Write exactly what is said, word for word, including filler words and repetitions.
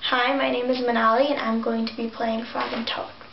Hi, my name is Manali and I'm going to be playing Frog and Toad.